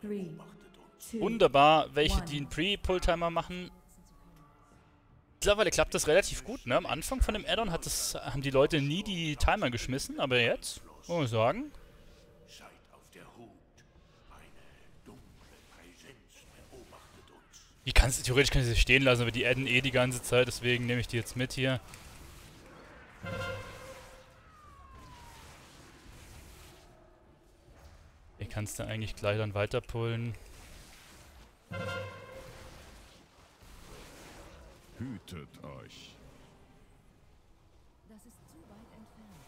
Wunderbar, welche die einen Pre-Pull-Timer machen. Mittlerweile klappt das relativ gut, ne? Am Anfang von dem Add-on haben die Leute nie die Timer geschmissen, aber jetzt, muss man sagen, theoretisch kann ich sie stehen lassen, aber die adden eh die ganze Zeit, deswegen nehme ich die jetzt mit hier. Hier kannst du eigentlich gleich dann weiter pullen. Hütet euch. Das ist zu weit entfernt.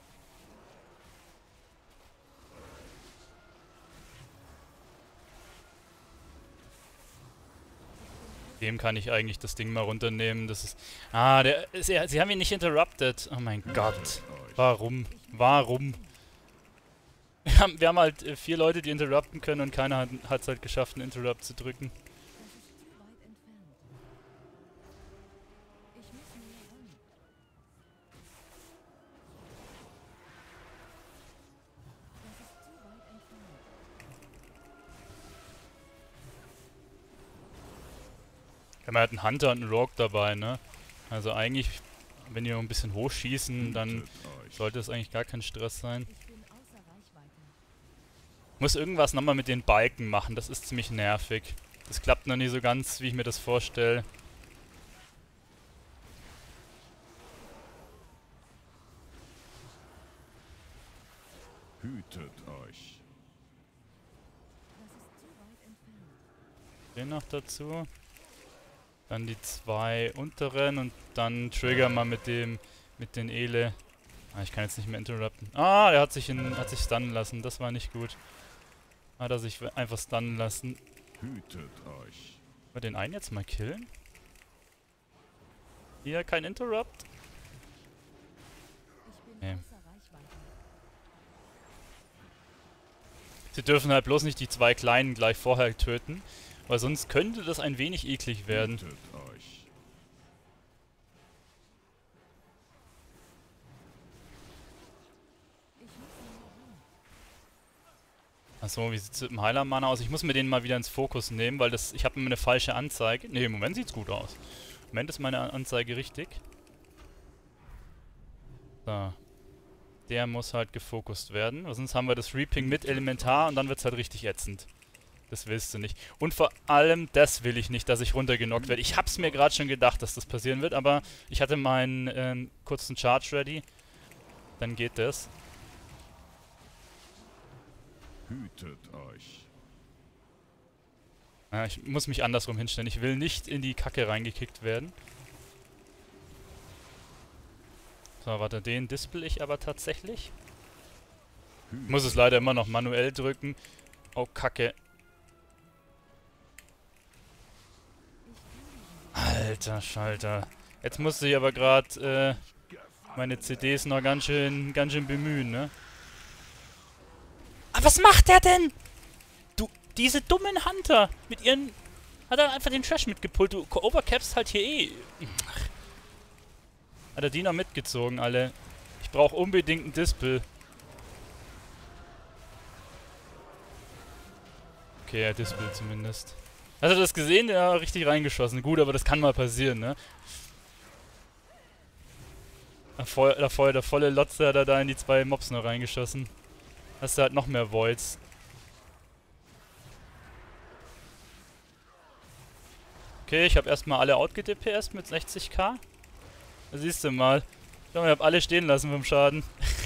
Dem kann ich eigentlich das Ding mal runternehmen. Das ist. Ah, sie haben ihn nicht interrupted. Oh mein Gott. Warum? Warum? Wir haben halt 4 Leute, die interrupten können und keiner hat es halt geschafft, einen Interrupt zu drücken. Das ist zu weit entfernt. Ich muss näher ran. Das ist zu weit entfernt. Wir haben halt einen Hunter und einen Rogue dabei, ne? Also eigentlich, wenn die noch ein bisschen hochschießen, dann sollte es eigentlich gar kein Stress sein. Ich bin außer Reichweite. Muss irgendwas nochmal mit den Balken machen, das ist ziemlich nervig. Das klappt noch nicht so ganz, wie ich mir das vorstelle. Hütet euch. Das ist zu weit entfernt. Den noch dazu. Dann die 2 unteren und dann Trigger mal mit den Ele. Ah, ich kann jetzt nicht mehr interrupten. Ah, er hat sich stunnen lassen. Das war nicht gut. Hat er sich einfach stunnen lassen. Hütet euch. Wollen wir den einen jetzt mal killen? Hier, kein Interrupt. Ich bin Nee. außer Reichweite. Sie dürfen halt bloß nicht die 2 Kleinen gleich vorher töten. Weil sonst könnte das ein wenig eklig werden. Hütet euch. Ich muss näher ran. Achso, wie sieht es mit dem Heiler-Mana aus? Ich muss mir den mal wieder ins Fokus nehmen, weil ich habe immer eine falsche Anzeige. Ne, im Moment sieht's gut aus. Im Moment ist meine Anzeige richtig. So. Der muss halt gefokust werden, weil sonst haben wir das Reaping mit Elementar und dann wird's halt richtig ätzend. Das willst du nicht. Und vor allem, das will ich nicht, dass ich runtergenockt werde. Ich hab's mir gerade schon gedacht, dass das passieren wird, aber ich hatte meinen kurzen Charge ready. Dann geht das. Hütet euch. Ja, ich muss mich andersrum hinstellen. Ich will nicht in die Kacke reingekickt werden. So, warte, den dispel ich aber tatsächlich. Ich muss es leider immer noch manuell drücken. Oh, Kacke. Alter Schalter. Jetzt musste ich aber gerade meine CDs noch ganz schön bemühen, ne? Aber was macht der denn? Du, diese dummen Hunter mit ihren... Hat er einfach den Trash mitgepullt. Du overcapst halt hier eh. Hat er die noch mitgezogen, alle. Ich brauche unbedingt ein Dispel. Okay, er dispelt zumindest. Hast du das gesehen? Der hat richtig reingeschossen. Gut, aber das kann mal passieren, ne? Der volle Lotze hat er da in die 2 Mobs noch reingeschossen. Hast du halt noch mehr Voids. Okay, ich habe erstmal alle outge-DPS mit 60k. Da siehst du mal. Ich glaube, ich habe alle stehen lassen vom Schaden.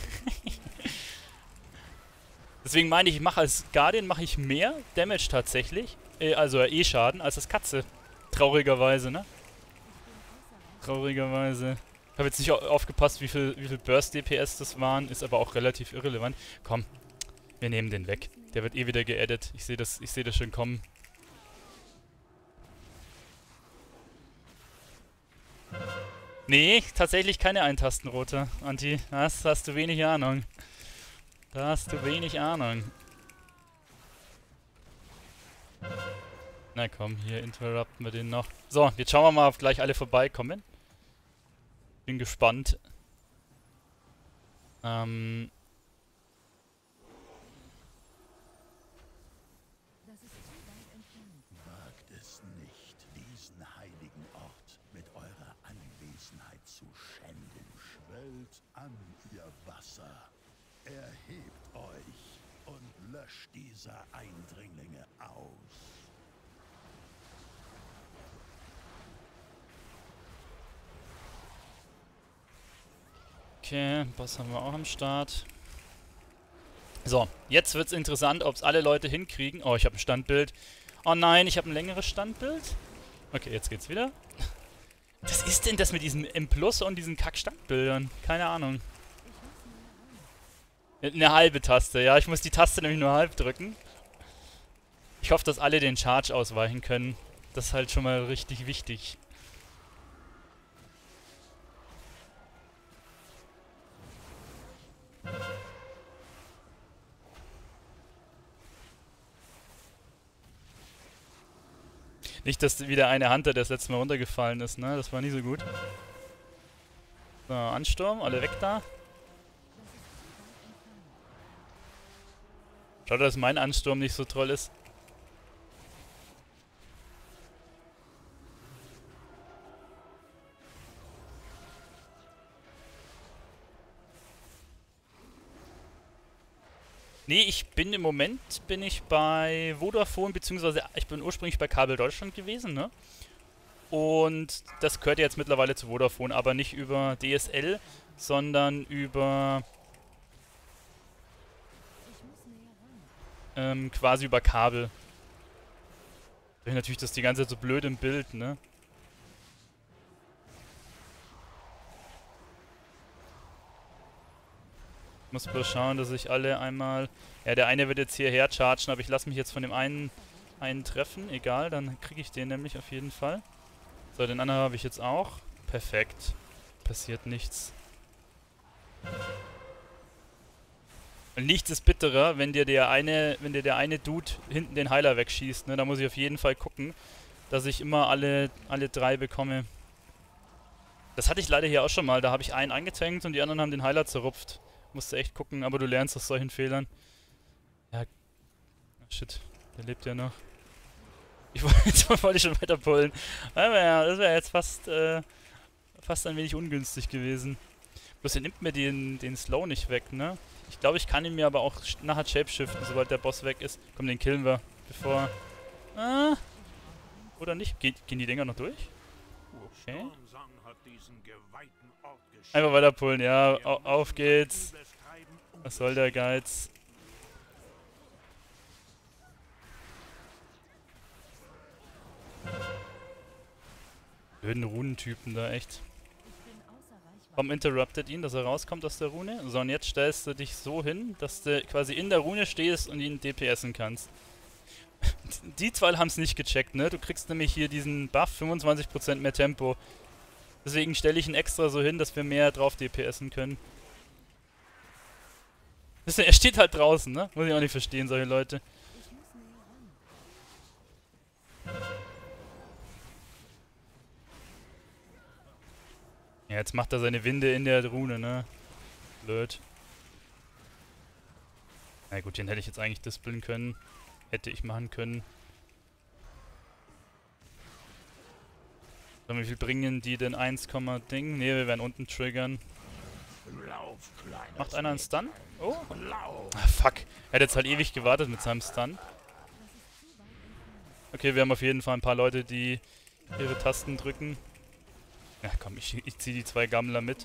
Deswegen meine ich, als Guardian mache ich mehr Damage tatsächlich. Also E-Schaden als das Katze. Traurigerweise, ne? Traurigerweise. Ich habe jetzt nicht aufgepasst, wie viel Burst-DPS das waren. Ist aber auch relativ irrelevant. Komm, wir nehmen den weg. Der wird eh wieder geaddet. Ich sehe das schon kommen. Nee, tatsächlich keine Eintastenrote, Anti. Das hast du wenig Ahnung. Da hast du wenig Ahnung. Na komm, hier interrupten wir den noch. So, jetzt schauen wir mal, ob gleich alle vorbeikommen. Bin gespannt. Das ist zu es nicht, diesen heiligen Ort mit eurer Anwesenheit zu schänden. Schwellt an, ihr Wasser. Erhebt euch und löscht diese Eindringlinge aus. Okay, Boss haben wir auch am Start. So, jetzt wird's interessant, ob es alle Leute hinkriegen. Oh, ich habe ein Standbild. Oh nein, ich habe ein längeres Standbild. Okay, jetzt geht's wieder. Was ist denn das mit diesem M+ und diesen Kack-Standbildern? Keine Ahnung. Eine halbe Taste, ja. Ich muss die Taste nämlich nur halb drücken. Ich hoffe, dass alle den Charge ausweichen können. Das ist halt schon mal richtig wichtig. Nicht, dass wieder eine Hunter, der das letzte Mal runtergefallen ist, ne? Das war nie so gut. So, Ansturm, alle weg da. Schade, dass mein Ansturm nicht so toll ist. Nee, ich bin im Moment bei Vodafone, beziehungsweise ich bin ursprünglich bei Kabel Deutschland gewesen, ne? Und das gehört jetzt mittlerweile zu Vodafone, aber nicht über DSL, sondern über quasi über Kabel. Da ist natürlich das die ganze Zeit so blöd im Bild, ne? Ich muss bloß schauen, dass ich alle einmal... Ja, der eine wird jetzt hierher chargen, aber ich lasse mich jetzt von dem einen treffen. Egal, dann kriege ich den nämlich auf jeden Fall. So, den anderen habe ich jetzt auch. Perfekt. Passiert nichts. Und nichts ist bitterer, wenn dir der eine Dude hinten den Heiler wegschießt, ne? Da muss ich auf jeden Fall gucken, dass ich immer alle drei bekomme. Das hatte ich leider hier auch schon mal. Da habe ich einen eingetankt und die anderen haben den Heiler zerrupft. Musste echt gucken, aber du lernst aus solchen Fehlern. Ja. Oh, shit, der lebt ja noch. Jetzt wollte ich schon weiter pullen. Aber ja, das wäre jetzt fast ein wenig ungünstig gewesen. Bloß er nimmt mir den Slow nicht weg, ne? Ich glaube, ich kann ihn mir aber auch nachher shapeshiften, sobald der Boss weg ist. Komm, den killen wir, bevor... Oder nicht? Gehen die Dinger noch durch? Okay. Einfach weiter pullen, ja. Auf geht's. Was soll der Geiz? Blöden Runentypen da, echt. Warum interruptet ihn, dass er rauskommt aus der Rune? So, und jetzt stellst du dich so hin, dass du quasi in der Rune stehst und ihn DPSen kannst. Die zwei haben es nicht gecheckt, ne? Du kriegst nämlich hier diesen Buff, 25% mehr Tempo. Deswegen stelle ich ihn extra so hin, dass wir mehr drauf DPSen können. Er steht halt draußen, ne? Muss ich auch nicht verstehen, solche Leute. Ja, jetzt macht er seine Winde in der Rune, ne? Blöd. Na gut, den hätte ich jetzt eigentlich dispeln können. Hätte ich machen können. So, wie viel bringen die denn? 1, Ding? Ne, wir werden unten triggern. Macht einer einen Stun? Oh. Ah, fuck. Er hat jetzt halt ewig gewartet mit seinem Stun. Okay, wir haben auf jeden Fall ein paar Leute, die ihre Tasten drücken. Ja komm, ich ziehe die zwei Gammler mit.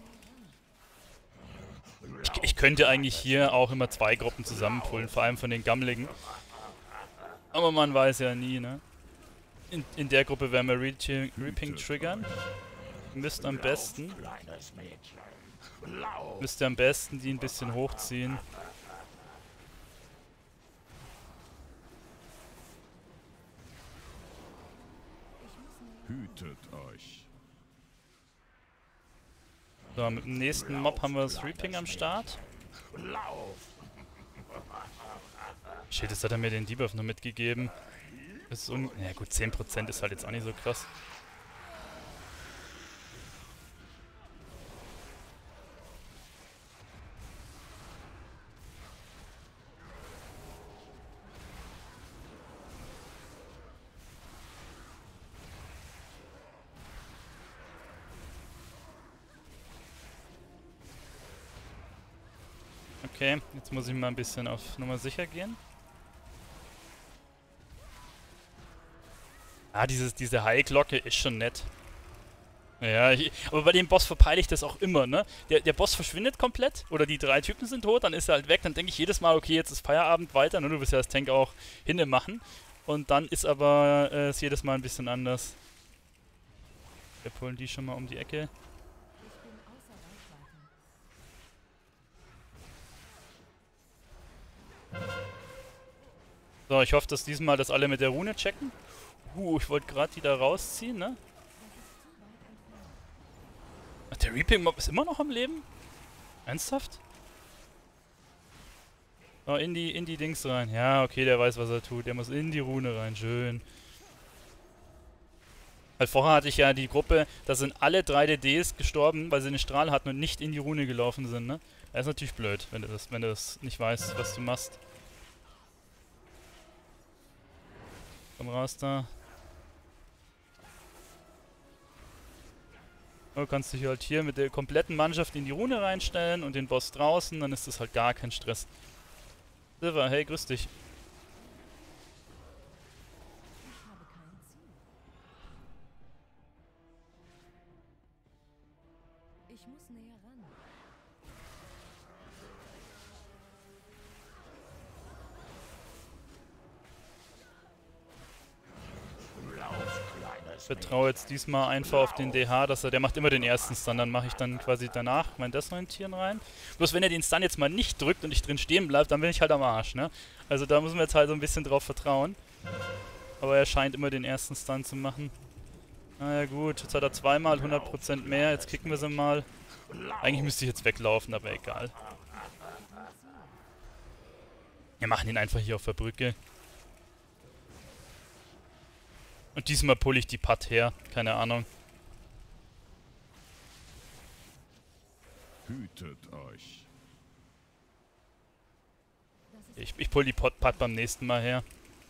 Ich könnte eigentlich hier auch immer zwei Gruppen zusammenpullen, vor allem von den Gammligen. Aber man weiß ja nie, ne? In der Gruppe werden wir Reaping triggern. Müsst am besten die ein bisschen hochziehen. Hütet euch. So, mit dem nächsten Mob haben wir das Reaping am Start. Shit, jetzt hat er mir den Debuff nur mitgegeben. Das ist ja gut, 10% ist halt jetzt auch nicht so krass. Okay, jetzt muss ich mal ein bisschen auf Nummer sicher gehen. Ah, diese High-Glocke ist schon nett. Ja, aber bei dem Boss verpeile ich das auch immer, ne? Der Boss verschwindet komplett, oder die 3 Typen sind tot, dann ist er halt weg, dann denke ich jedes Mal, okay, jetzt ist Feierabend weiter, ne? Du willst ja das Tank auch hinne machen. Und dann ist aber es jedes Mal ein bisschen anders. Wir pullen die schon mal um die Ecke. Ich bin außer Reichweite. So, ich hoffe, dass diesmal das alle mit der Rune checken. Ich wollte gerade die da rausziehen, ne? Ach, der Reaping-Mob ist immer noch am Leben? Ernsthaft? Oh, in die Dings rein. Ja, okay, der weiß, was er tut. Der muss in die Rune rein. Schön. Weil vorher hatte ich ja die Gruppe, da sind alle 3 DDs gestorben, weil sie einen Strahl hatten und nicht in die Rune gelaufen sind, ne? Das ist natürlich blöd, wenn du das nicht weißt, was du machst. Komm raus da. Du kannst dich halt hier mit der kompletten Mannschaft in die Rune reinstellen und den Boss draußen, dann ist das halt gar kein Stress. Silver, hey, grüß dich. Ich habe kein Ziel. Ich muss näher ran. Ich vertraue jetzt diesmal einfach auf den DH, dass der macht immer den ersten Stun, dann mache ich dann quasi danach mein Desorientieren rein. Bloß wenn er den Stun jetzt mal nicht drückt und ich drin stehen bleibe, dann bin ich halt am Arsch, ne? Also da müssen wir jetzt halt so ein bisschen drauf vertrauen. Aber er scheint immer den ersten Stun zu machen. Naja gut, jetzt hat er zweimal 100% mehr, jetzt kicken wir sie mal. Eigentlich müsste ich jetzt weglaufen, aber egal. Wir machen ihn einfach hier auf der Brücke. Und diesmal pulle ich die Putt her. Keine Ahnung. Hütet euch. Ich pull die Putt beim nächsten Mal her.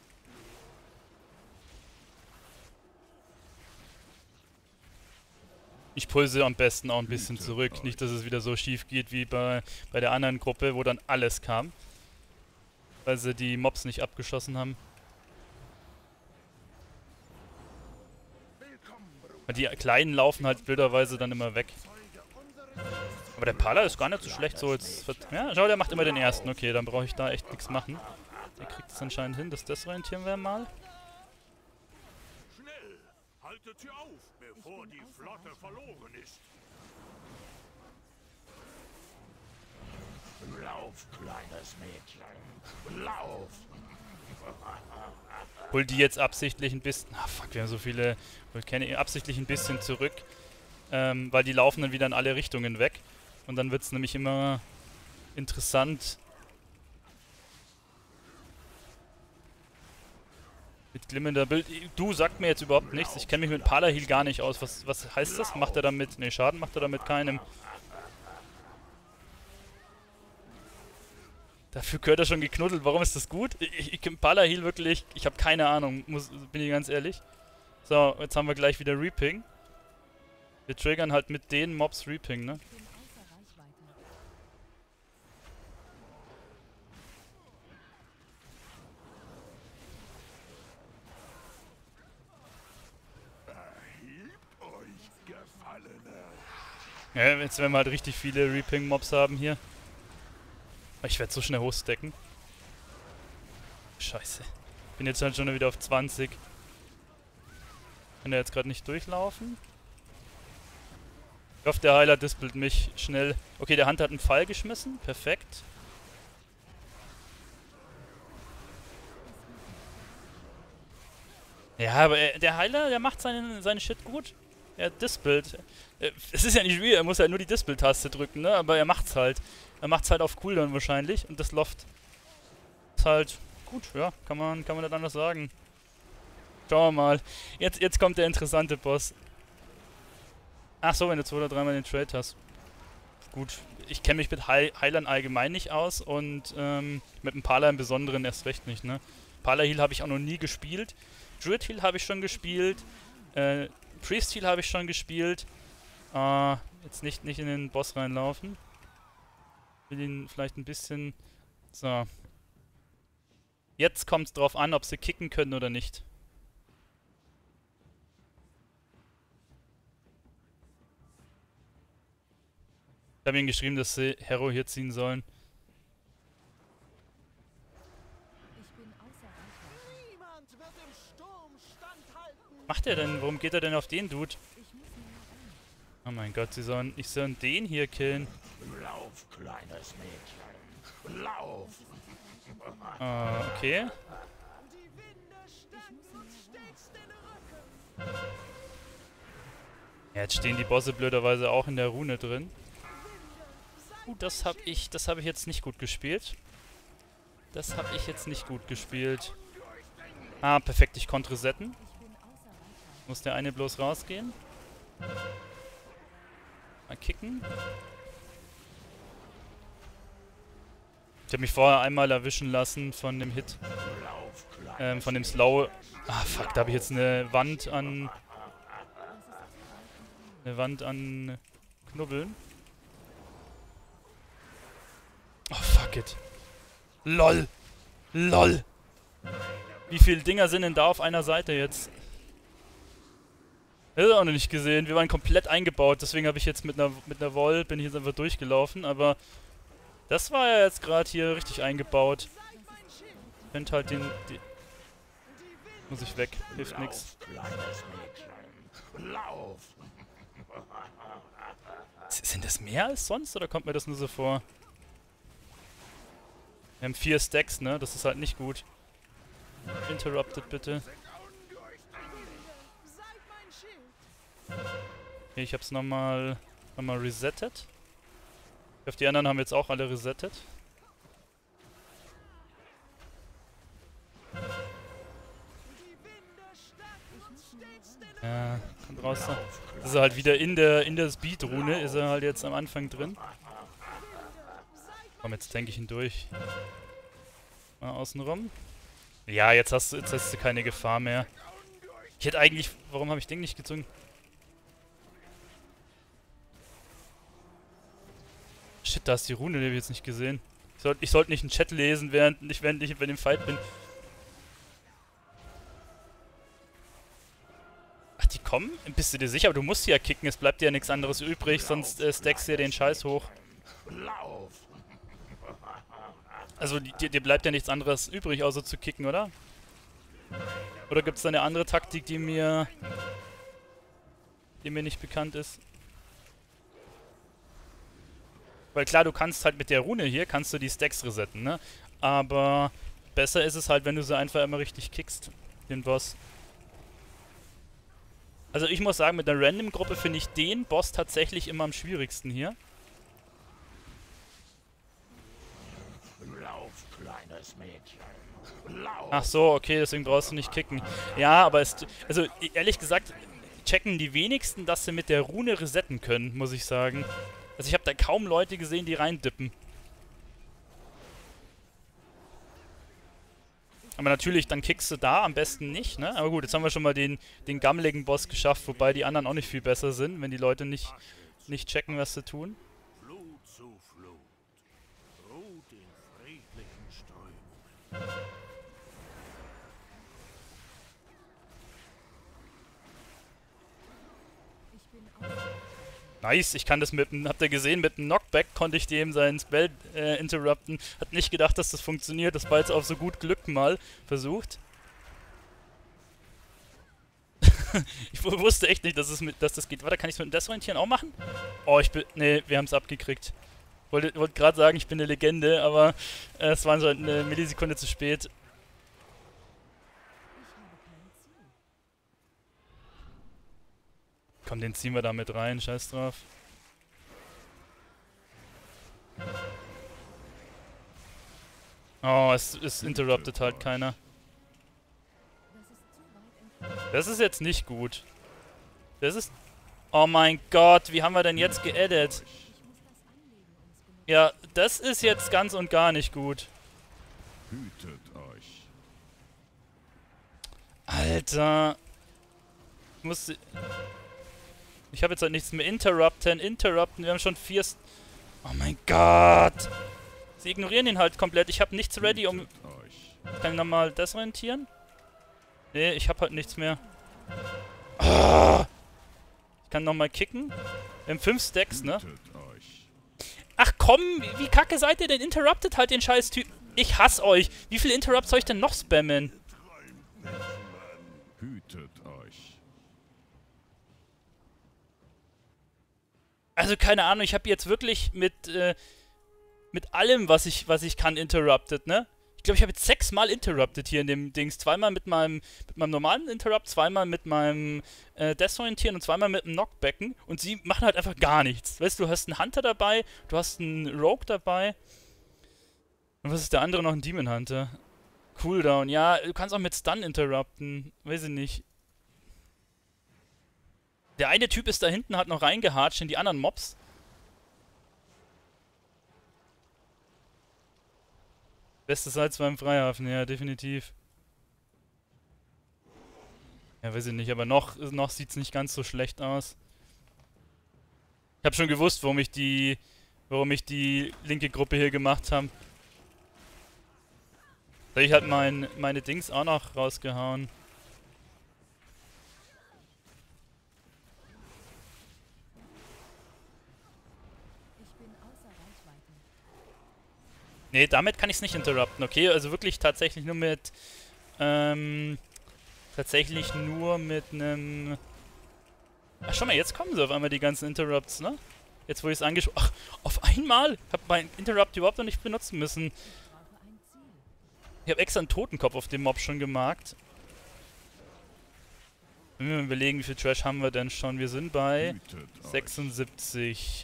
Ich pull sie am besten auch ein bisschen zurück. Nicht, dass es wieder so schief geht wie bei der anderen Gruppe, wo dann alles kam. Weil sie die Mobs nicht abgeschossen haben. Die Kleinen laufen halt blöderweise dann immer weg. Aber der Pala ist gar nicht so schlecht so jetzt. Ja, schau, der macht immer den ersten. Okay, dann brauche ich da echt nichts machen. Der kriegt es anscheinend hin. Das desorientieren wir mal. Schnell! Haltet sie auf, bevor die Flotte verloren ist. Lauf, kleines Mädchen. Lauf! Hol die jetzt absichtlich ein bisschen. Ah, fuck, wir haben so viele Vulkane. Absichtlich ein bisschen zurück. Weil die laufen dann wieder in alle Richtungen weg. Und dann wird es nämlich immer interessant. Mit glimmender Bild. Du, sagt mir jetzt überhaupt nichts. Ich kenne mich mit Palahil gar nicht aus. Was heißt das? Macht er damit? Ne, Schaden macht er damit keinem. Dafür gehört er schon geknuddelt. Warum ist das gut? Ich Palahil wirklich. Ich habe keine Ahnung. Bin ich ganz ehrlich. So, jetzt haben wir gleich wieder Reaping. Wir triggern halt mit den Mobs Reaping, ne? Ich bin außer Reichweite. Erhebt euch, Gefallene! Ja, jetzt werden wir halt richtig viele Reaping-Mobs haben hier. Ich werde so schnell hochstecken. Scheiße. Bin jetzt halt schon wieder auf 20. Kann der jetzt gerade nicht durchlaufen? Ich hoffe, der Heiler dispelt mich schnell. Okay, der Hand hat einen Pfeil geschmissen. Perfekt. Ja, aber der Heiler, der macht seinen Shit gut. Er dispelt. Es ist ja nicht schwierig, er muss halt nur die Dispel-Taste drücken, ne? Aber er macht's halt. Er macht's halt auf Cooldown wahrscheinlich. Und das Loft ist halt gut, ja. Kann man nicht anders sagen. Schauen wir mal. Jetzt kommt der interessante Boss. Ach so, wenn du 2 oder 3 Mal den Trade hast. Gut, ich kenne mich mit Heilern allgemein nicht aus und mit dem Pala im Besonderen erst recht nicht, ne? Pala-Heal habe ich auch noch nie gespielt. Druid-Heal habe ich schon gespielt. Priest-Heal habe ich schon gespielt. Jetzt nicht in den Boss reinlaufen. Will ihn vielleicht ein bisschen... So. Jetzt kommt es drauf an, ob sie kicken können oder nicht. Ich habe ihnen geschrieben, dass sie Hero hier ziehen sollen. Ich bin außer Reichweite. Niemand wird im Sturm standhalten. Macht er denn? Warum geht er denn auf den Dude? Ich muss näher ran. Oh mein Gott, ich soll den hier killen. Lauf, kleines Mädchen. Lauf! Okay. Die Winde stecken uns stets den Rücken. Ja, jetzt stehen die Bosse blöderweise auch in der Rune drin. Das habe ich jetzt nicht gut gespielt. Das habe ich jetzt nicht gut gespielt. Ah, perfekt, ich konnte resetten. Ich bin außer Reichweite. Muss der eine bloß rausgehen. Mal kicken. Ich habe mich vorher einmal erwischen lassen von dem Hit. Von dem Slow. Ah, fuck, da habe ich jetzt eine Wand an... Knubbeln. Oh, fuck it. LOL. LOL. Wie viele Dinger sind denn da auf einer Seite jetzt? Das ist auch noch nicht gesehen. Wir waren komplett eingebaut, deswegen habe ich jetzt mit einer Wall bin ich jetzt einfach durchgelaufen, aber das war ja jetzt gerade hier richtig eingebaut. Ich könnte halt muss ich weg, hilft nix. Kleines Mädchen. Lauf! Sind das mehr als sonst oder kommt mir das nur so vor? Wir haben 4 Stacks, ne? Das ist halt nicht gut. Interrupted bitte. Seid mein Schild. Okay, ich hab's nochmal resettet. Ich hoffe, die anderen haben jetzt auch alle resettet. Die Winde stecken uns stets den Ja, kommt raus da. Das ist halt wieder in der Speed-Rune, ist er halt jetzt am Anfang drin. Komm, jetzt denke ich ihn durch. Mal außen rum. Ja, jetzt hast du keine Gefahr mehr. Ich hätte eigentlich... Warum habe ich den nicht gezogen? Shit, da ist die Rune, die habe ich jetzt nicht gesehen. Ich sollte nicht einen Chat lesen, während ich bei dem Fight bin. Ach, die kommen? Bist du dir sicher? Aber du musst sie ja kicken, es bleibt dir ja nichts anderes übrig, sonst stackst du ja den Scheiß hoch. Lauf! Also dir bleibt ja nichts anderes übrig, außer zu kicken, oder? Oder gibt es da eine andere Taktik, die mir nicht bekannt ist? Weil klar, du kannst halt mit der Rune hier, kannst du die Stacks resetten, ne? Aber besser ist es halt, wenn du sie einfach immer richtig kickst, den Boss. Also ich muss sagen, mit der Random-Gruppe finde ich den Boss tatsächlich immer am schwierigsten hier. Lauf, kleines Mädchen. Lauf! Ach so, okay, deswegen brauchst du nicht kicken. Ja, aber also ehrlich gesagt, checken die wenigsten, dass sie mit der Rune resetten können, muss ich sagen. Also ich habe da kaum Leute gesehen, die reindippen. Aber natürlich, dann kickst du da am besten nicht, ne? Aber gut, jetzt haben wir schon mal den gammeligen Boss geschafft, wobei die anderen auch nicht viel besser sind, wenn die Leute nicht checken, was sie tun. Flut zu Flut. Ruht in friedlichen Strömungen. Ich bin außer Reichweite. Nice, ich kann das habt ihr gesehen, mit einem Knockback konnte ich dem seinen Spell interrupten. Hat nicht gedacht, dass das funktioniert, das war jetzt auf so gut Glück mal versucht. Ich wusste echt nicht, dass das geht. Warte, kann ich es mit dem Desorientieren auch machen? Oh, nee, wir haben es abgekriegt. Wollte gerade sagen, ich bin eine Legende, aber es war so eine Millisekunde zu spät. Ich habe kein Ziel. Komm, den ziehen wir da mit rein, scheiß drauf. Oh, es interruptet halt keiner. Das ist zu weit entfernt. Das ist jetzt nicht gut. Das ist... Oh mein Gott, wie haben wir denn jetzt geedit? Ich muss das Anlegen uns benutzen. Ja, das ist jetzt ganz und gar nicht gut. Hütet euch. Alter. Ich habe jetzt halt nichts mehr. Interrupten. Wir haben schon 4... Oh mein Gott! Sie ignorieren ihn halt komplett. Ich habe nichts ready, um... Hütet euch. Kann ich nochmal desorientieren? Nee, ich habe halt nichts mehr. Ah! Ich kann nochmal kicken. Wir haben 5 Stacks, ne? Hütet euch. Ach komm, wie kacke seid ihr denn? Interruptet halt den scheiß Typ. Ich hasse euch. Wie viele Interrupts soll ich denn noch spammen? Hütet euch. Also keine Ahnung, ich habe jetzt wirklich mit allem, was ich kann, interrupted, ne? Ich glaube, ich habe jetzt 6 Mal interrupted hier in dem Dings. Zweimal mit meinem normalen Interrupt, zweimal mit meinem Desorientieren und zweimal mit dem Knockbacken. Und sie machen halt einfach gar nichts. Weißt du, du hast einen Hunter dabei, du hast einen Rogue dabei. Und was ist der andere noch? Ein Demon Hunter. Cooldown, ja, du kannst auch mit Stun interrupten. Weiß ich nicht. Der eine Typ ist da hinten, hat noch reingehatscht in die anderen Mobs. Beste Salz beim Freihafen, ja, definitiv. Ja, weiß ich nicht, aber noch sieht's nicht ganz so schlecht aus. Ich habe schon gewusst, warum ich die linke Gruppe hier gemacht habe. Da ich halt meine Dings auch noch rausgehauen. Ich bin außer Reichweite. Nee, damit kann ich es nicht interrupten, okay? Also wirklich tatsächlich nur mit einem... Ach, schau mal, jetzt kommen sie auf einmal, die ganzen Interrupts, ne? Jetzt, wo ich es angesprochen... Ach, auf einmal! Ich hab mein Interrupt überhaupt noch nicht benutzen müssen. Ich brauche ein Ziel. Ich habe extra einen Totenkopf auf dem Mob schon gemarkt. Wenn wir mal überlegen, wie viel Trash haben wir denn schon? Wir sind bei Hütet euch. 76.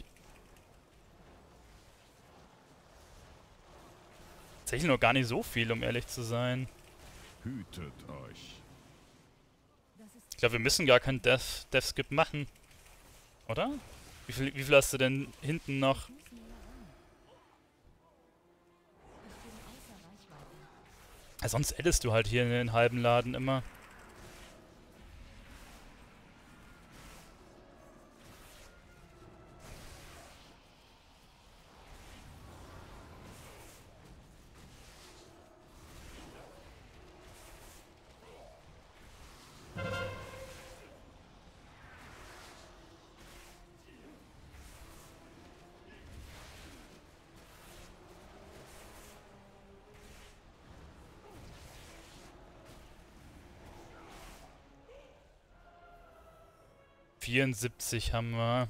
Tatsächlich noch gar nicht so viel, um ehrlich zu sein. Hütet euch. Das ist Ich glaube, wir müssen gar keinen Death-Skip machen. Oder? Wie viel hast du denn hinten noch? muss näher ran. Ich bin außer Reichweite. Ja, sonst addest du halt hier in den halben Laden immer. – 74 haben wir.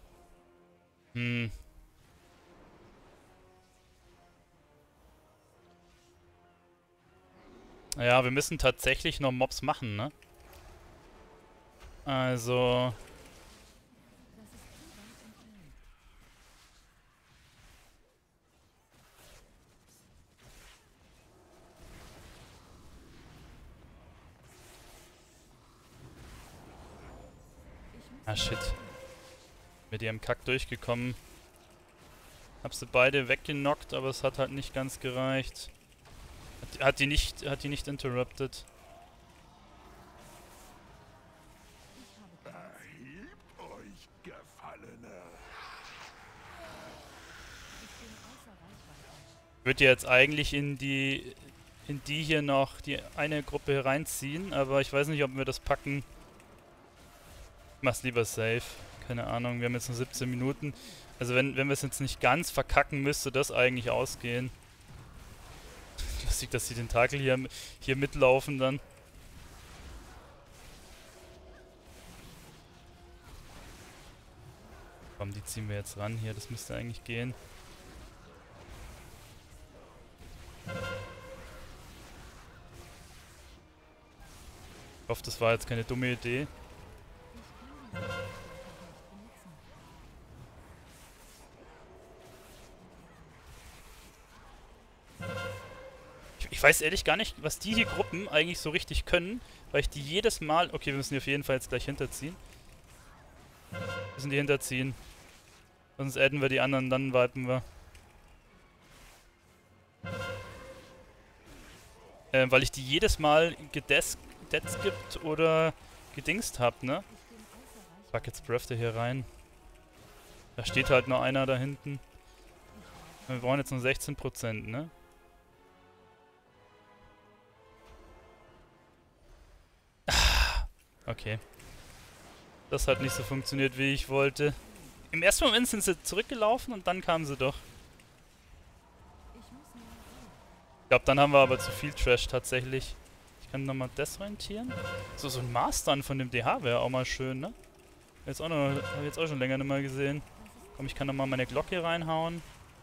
Ja, wir müssen tatsächlich noch Mobs machen, ne? Also... Das ist zu weit entfernt. Ich muss Ah, shit. Mit ihrem Kack durchgekommen. Hab sie beide weggenockt, aber es hat halt nicht ganz gereicht. Hat die nicht interrupted. Erhebt euch, Gefallene. Ich bin außer Reichweite. Würde jetzt eigentlich in die hier noch die eine Gruppe hereinziehen, aber ich weiß nicht, ob wir das packen. Mach's lieber safe. Keine Ahnung, wir haben jetzt nur 17 Minuten. Also wenn wir es jetzt nicht ganz verkacken, müsste das eigentlich ausgehen. Lustig, dass die Tentakel hier mitlaufen dann. Komm, die ziehen wir jetzt ran hier, das müsste eigentlich gehen. Ich hoffe, das war jetzt keine dumme Idee. Ich kann die Reichweite nicht benutzen. Ich weiß ehrlich gar nicht, was die hier Gruppen eigentlich so richtig können, weil ich die jedes Mal... Okay, wir müssen die auf jeden Fall jetzt gleich hinterziehen. Wir müssen die hinterziehen. Sonst adden wir die anderen, dann wipen wir. Weil ich die jedes Mal gedeskippt oder gedingst hab, ne? Ich bin außer Reichweite. Fuck, jetzt breath der hier rein. Da steht halt nur einer da hinten. Wir brauchen jetzt nur 16%, ne? Okay. Das hat nicht so funktioniert, wie ich wollte. Im ersten Moment sind sie zurückgelaufen und dann kamen sie doch. Ich glaube, dann haben wir aber zu viel Trash tatsächlich. Ich kann nochmal desorientieren. So ein Mastern von dem DH wäre auch mal schön, ne? Jetzt auch noch, habe ich jetzt auch schon länger nicht mehr gesehen. Komm, ich kann nochmal meine Glocke reinhauen.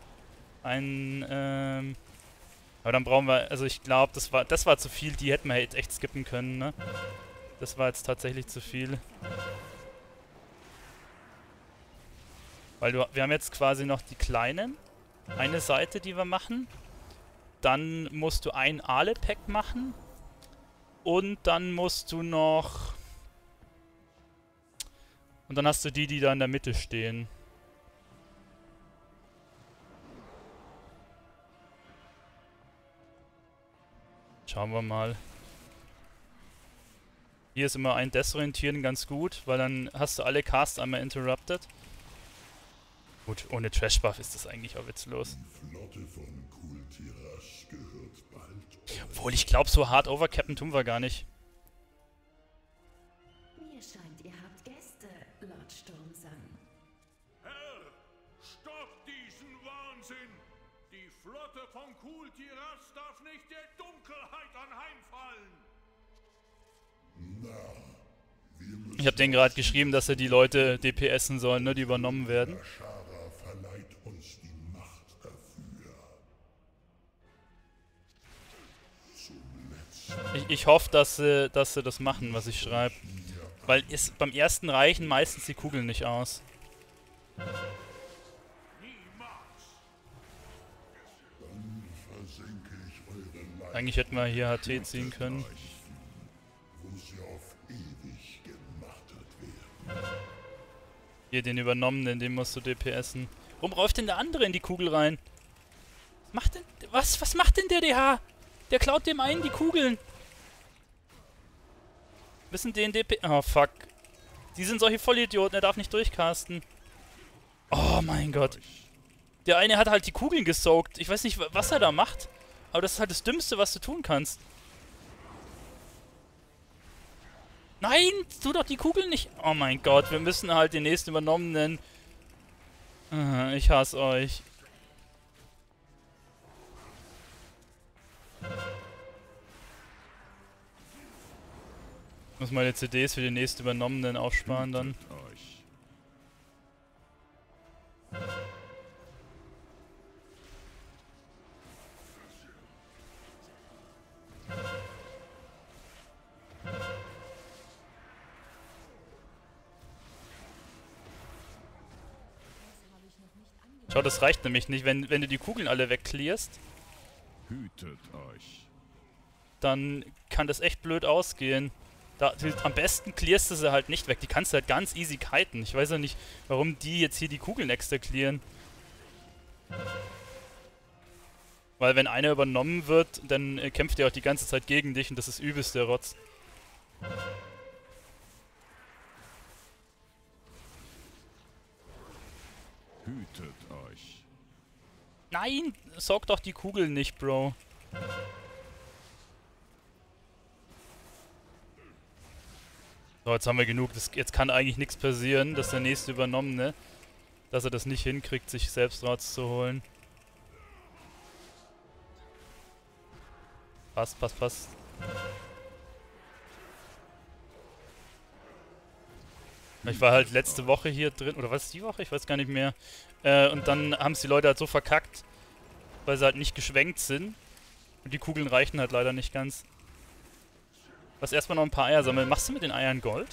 Aber dann brauchen wir, also ich glaube, das war zu viel. Die hätten wir jetzt echt skippen können, ne? Das war jetzt tatsächlich zu viel. Weil wir haben jetzt quasi noch die kleinen. Eine Seite, die wir machen. Dann musst du ein Ale-Pack machen. Und dann musst du noch... Und dann hast du die da in der Mitte stehen. Schauen wir mal. Hier ist immer ein Desorientieren ganz gut, weil dann hast du alle Casts einmal interrupted. Gut, ohne Trash-Buff ist das eigentlich auch witzlos. Obwohl, ich glaube, so hart overcappen tun wir gar nicht. Mir scheint, ihr habt Gäste, Lord Sturmsang. Herr, stopp diesen Wahnsinn! Die Flotte von Kultiras darf nicht der Dunkelheit anheimfallen! Ich habe denen gerade geschrieben, dass sie die Leute DPSen sollen, ne, die übernommen werden. Ich hoffe, dass sie das machen, was ich schreibe. Weil beim ersten reichen meistens die Kugeln nicht aus. Eigentlich hätten wir hier HT ziehen können. Hier den Übernommenen, den musst du DPSen. Warum läuft denn der andere in die Kugel rein? Was macht denn der DH? Der klaut dem einen die Kugeln. Müssen den DP... Oh, fuck. Die sind solche Vollidioten, er darf nicht durchcasten. Oh mein Gott. Der eine hat halt die Kugeln gesaugt. Ich weiß nicht, was er da macht. Aber das ist halt das Dümmste, was du tun kannst. Nein, tu doch die Kugeln nicht. Oh mein Gott, wir müssen halt den nächsten Übernommenen. Ich hasse euch. Ich muss meine CDs für den nächsten Übernommenen aufsparen dann. Schau, das reicht nämlich nicht. Wenn du die Kugeln alle wegclearst, Hütet euch. dann kann das echt blöd ausgehen. Am besten clearst du sie halt nicht weg. Die kannst du halt ganz easy kiten. Ich weiß ja nicht, warum die jetzt hier die Kugeln extra clearen. Weil wenn einer übernommen wird, dann kämpft er auch die ganze Zeit gegen dich und das ist übelst der Rotz. Hütet euch. Nein, saug doch die Kugeln nicht, Bro. So, jetzt haben wir genug. Jetzt kann eigentlich nichts passieren, dass der nächste Übernommene, dass er das nicht hinkriegt, sich selbst rauszuholen. Passt. Ich war halt letzte Woche hier drin, oder was ist die Woche? Ich weiß gar nicht mehr. Und dann haben es die Leute halt so verkackt, weil sie halt nicht geschwenkt sind. Und die Kugeln reichen halt leider nicht ganz. Lass erstmal noch ein paar Eier sammeln. Machst du mit den Eiern Gold?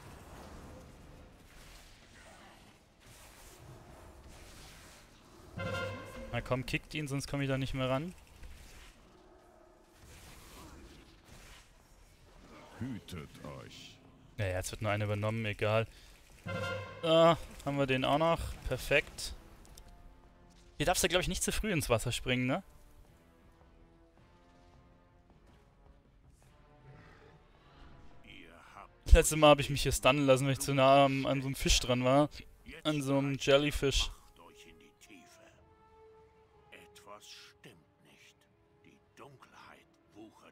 Na komm, kickt ihn, sonst komme ich da nicht mehr ran. Hütet euch. Naja, jetzt wird nur einer übernommen, egal. Da haben wir den auch noch. Perfekt. Hier darfst du, glaube ich, nicht zu früh ins Wasser springen, ne? Das letzte Mal habe ich mich hier stunnen lassen, weil ich zu nah an so einem Fisch dran war. An so einem Jellyfish.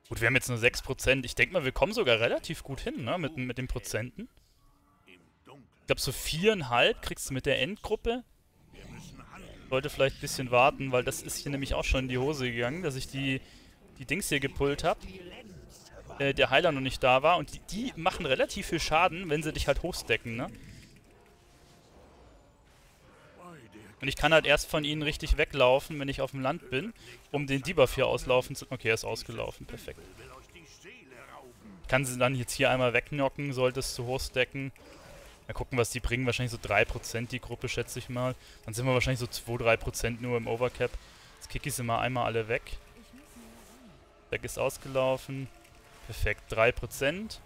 Gut, wir haben jetzt nur 6%. Ich denke mal, wir kommen sogar relativ gut hin, ne? Mit den Prozenten. Ich glaube, so 4,5 kriegst du mit der Endgruppe. Sollte vielleicht ein bisschen warten, weil das ist hier nämlich auch schon in die Hose gegangen, dass ich die Dings hier gepullt habe. Der Heiler noch nicht da war. Und die machen relativ viel Schaden, wenn sie dich halt hochstecken, ne? Und ich kann halt erst von ihnen richtig weglaufen, wenn ich auf dem Land bin, um den Debuff hier auslaufen zu... Okay, er ist ausgelaufen, perfekt. Ich kann sie dann jetzt hier einmal wegknocken, sollte es zu hoch stacken. Mal gucken, was die bringen. Wahrscheinlich so 3% die Gruppe, schätze ich mal. Dann sind wir wahrscheinlich so 2-3% nur im Overcap. Jetzt kicke ich sie mal einmal alle weg. Deck ist ausgelaufen. Perfekt, 3%.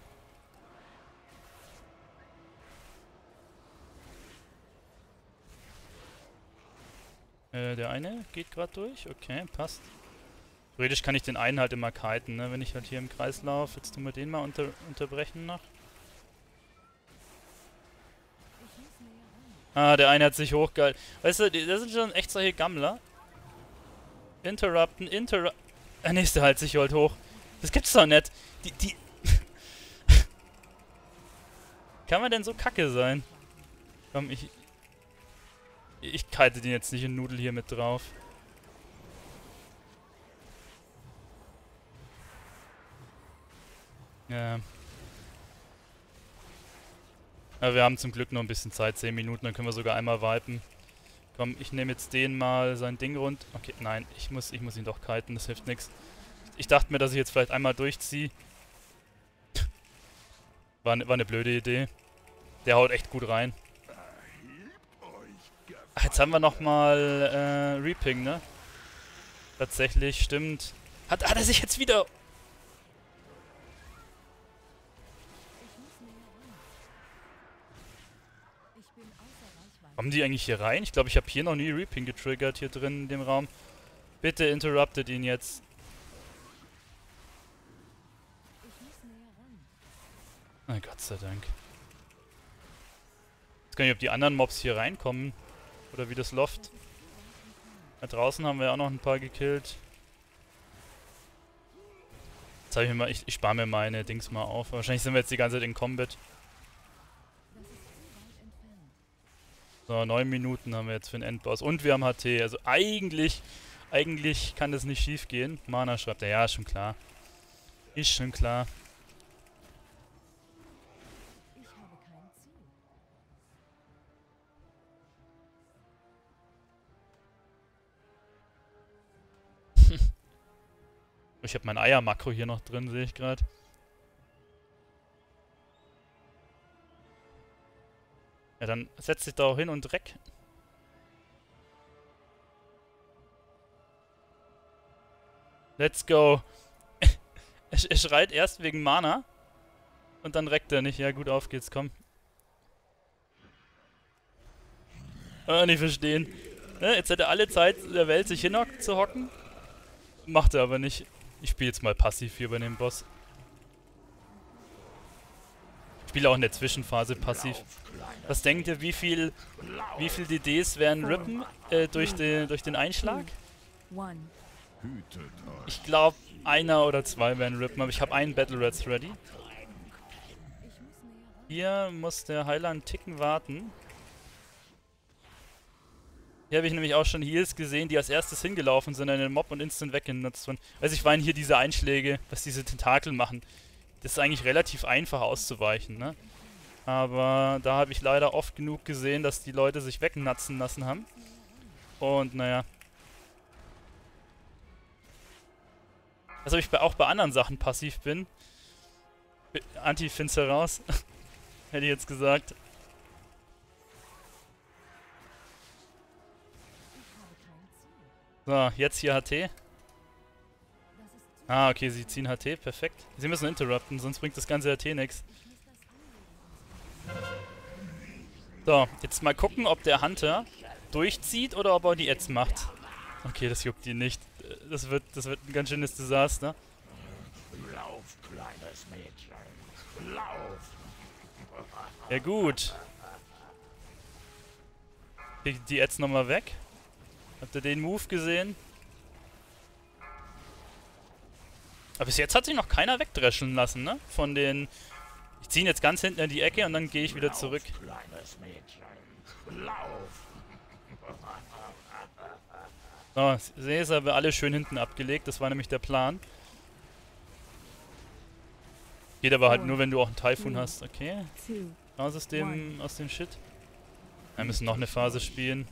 Der eine geht gerade durch. Okay, passt. Theoretisch kann ich den einen halt immer kiten, ne? Wenn ich halt hier im Kreis laufe. Jetzt tun wir den mal unterbrechen noch. Ah, der eine hat sich hochgehalten. Weißt du, das sind schon echt solche Gammler. Interrupten. Der nächste halt sich halt hoch. Das gibt's doch nicht. Die kann man denn so kacke sein? Komm, ich kite den jetzt nicht in Nudel hier mit drauf. Ja. Aber wir haben zum Glück noch ein bisschen Zeit, 10 Minuten, dann können wir sogar einmal wipen. Komm, ich nehme jetzt den mal sein Ding rund. Okay, nein, ich muss ihn doch kiten, das hilft nichts. Ich dachte mir, dass ich jetzt vielleicht einmal durchziehe. War eine blöde Idee. Der haut echt gut rein. Ach, jetzt haben wir nochmal Reaping, ne? Tatsächlich, stimmt. Hat er sich jetzt wieder... Kommen die eigentlich hier rein? Ich glaube, ich habe hier noch nie Reaping getriggert, hier drin in dem Raum. Bitte interruptet ihn jetzt. Oh, Gott sei Dank. Jetzt kann ich, ob die anderen Mobs hier reinkommen. Oder wie das läuft. Da draußen haben wir ja auch noch ein paar gekillt. Jetzt habe ich mir mal, ich spare mir meine Dings mal auf. Wahrscheinlich sind wir jetzt die ganze Zeit in Combat. So, 9 Minuten haben wir jetzt für den Endboss. Und wir haben HT. Also eigentlich kann das nicht schief gehen. Mana schreibt er. Ja, ist schon klar. Ist schon klar. Ich habe mein Eiermakro hier noch drin, sehe ich gerade. Ja, dann setz dich da auch hin und dreck. Let's go. Er schreit erst wegen Mana. Und dann reckt er nicht. Ja gut, auf geht's, komm. Nicht verstehen. Ja, jetzt hätte er alle Zeit der Welt, sich zu hocken. Macht er aber nicht. Ich spiele jetzt mal passiv hier bei dem Boss. Ich spiele auch in der Zwischenphase passiv. Was denkt ihr, wie viel DDs werden rippen durch den Einschlag? Ich glaube, 1 oder 2 werden rippen, aber ich habe einen Battle Rats ready. Hier muss der Heiler einen Ticken warten. Hier habe ich nämlich auch schon Heals gesehen, die als erstes hingelaufen sind in den Mob und instant weggenutzt wurden. Also ich meine hier diese Einschläge, was diese Tentakel machen. Das ist eigentlich relativ einfach auszuweichen, ne? Aber da habe ich leider oft genug gesehen, dass die Leute sich wegnatzen lassen haben. Und naja. Also ob ich auch bei anderen Sachen passiv bin. Anti, find's heraus. Hätte ich jetzt gesagt. So, jetzt hier HT. Ah, okay, sie ziehen HT, perfekt. Sie müssen interrupten, sonst bringt das ganze HT nichts. So, jetzt mal gucken, ob der Hunter durchzieht oder ob er die Ads macht. Okay, das juckt ihn nicht. Das wird ein ganz schönes Desaster. Lauf, kleines Mädchen. Lauf. Ja gut. Krieg die Ads nochmal weg. Habt ihr den Move gesehen? Aber bis jetzt hat sich noch keiner wegdreschen lassen, ne? Von den... Ich ziehe ihn jetzt ganz hinten in die Ecke und dann gehe ich wieder zurück. Kleines Mädchen, lauf! So, sehe, haben wir alle schön hinten abgelegt. Das war nämlich der Plan. Geht aber halt nur, wenn du auch einen Typhoon hast. Okay. Raus aus dem Shit. Wir müssen noch eine Phase spielen.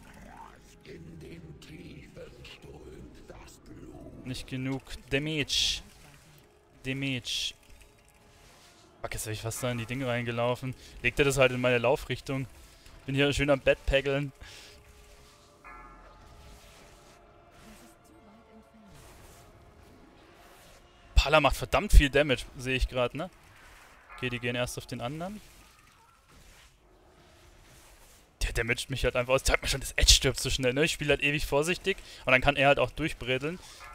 Nicht genug Damage. Damage. Fuck, jetzt wäre ich fast da in die Dinge reingelaufen. Legt er das halt in meine Laufrichtung. Bin hier schön am Bett peggeln. Palla macht verdammt viel Damage, sehe ich gerade, ne? Okay, die gehen erst auf den anderen. Der damaged mich halt einfach aus. Zeigt mir schon, das Edge stirbt so schnell, ne? Ich spiele halt ewig vorsichtig und dann kann er halt auch durchbredeln.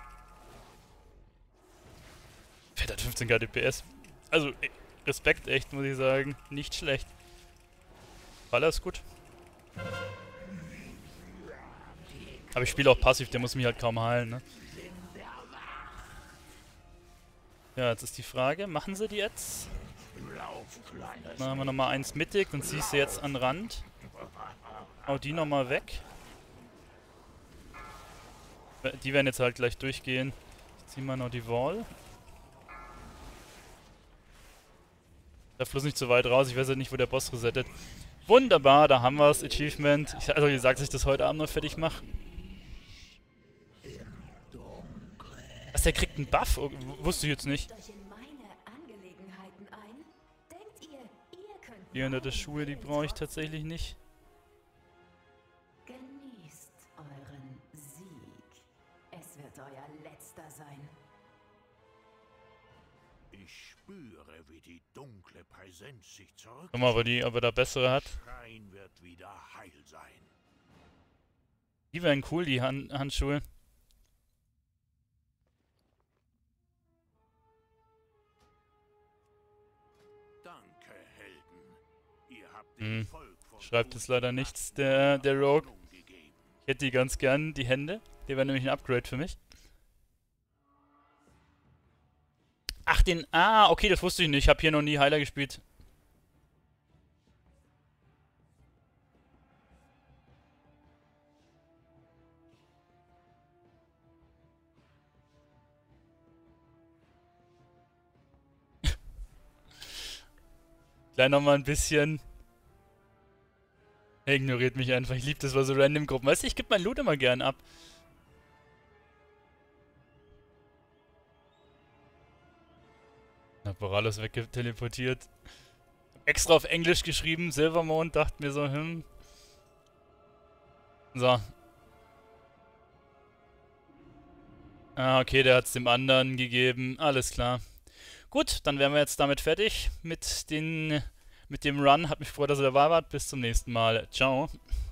Fährt halt 15k DPS. Also, Respekt, echt, muss ich sagen. Nicht schlecht. Palla ist gut. Aber ich spiele auch passiv, der muss mich halt kaum heilen, ne? Ja, jetzt ist die Frage, machen sie die jetzt? Dann haben wir nochmal eins mittig und ziehst du jetzt an den Rand. Hau die nochmal weg. Die werden jetzt halt gleich durchgehen. Jetzt ziehen wir noch die Wall. Der Fluss nicht zu weit raus, ich weiß halt nicht, wo der Boss resettet. Wunderbar, da haben wir das Achievement. Also, wie gesagt, dass ich das heute Abend noch fertig mache. Was, der kriegt einen Buff? Oh, wusste ich jetzt nicht. Die unter der Schuhe, die brauche ich tatsächlich nicht. Genießt euren Sieg. Es wird euer letzter sein. Ich spüre, wie die dunkle Präsenz sich zurück. Guck mal, ob er da bessere hat. Schrein wird wieder heil sein. Die wären cool, die Handschuhe. Danke, Helden. Ihr habt dem Volk von Schreibt jetzt leider nichts, der Rogue. Ich hätte die ganz gern, die Hände. Die wären nämlich ein Upgrade für mich. Ach, okay, das wusste ich nicht. Ich habe hier noch nie Heiler gespielt. Gleich nochmal ein bisschen. Er ignoriert mich einfach. Ich liebe das bei so random Gruppen. Weißt du, ich gebe mein Loot immer gern ab. Hab Boralos weggeteleportiert. Extra auf Englisch geschrieben, Silvermond, dachte mir so, So. Ah, okay, der hat's dem anderen gegeben. Alles klar. Gut, dann wären wir jetzt damit fertig mit dem Run. Hat mich gefreut, dass ihr dabei wart. Bis zum nächsten Mal. Ciao.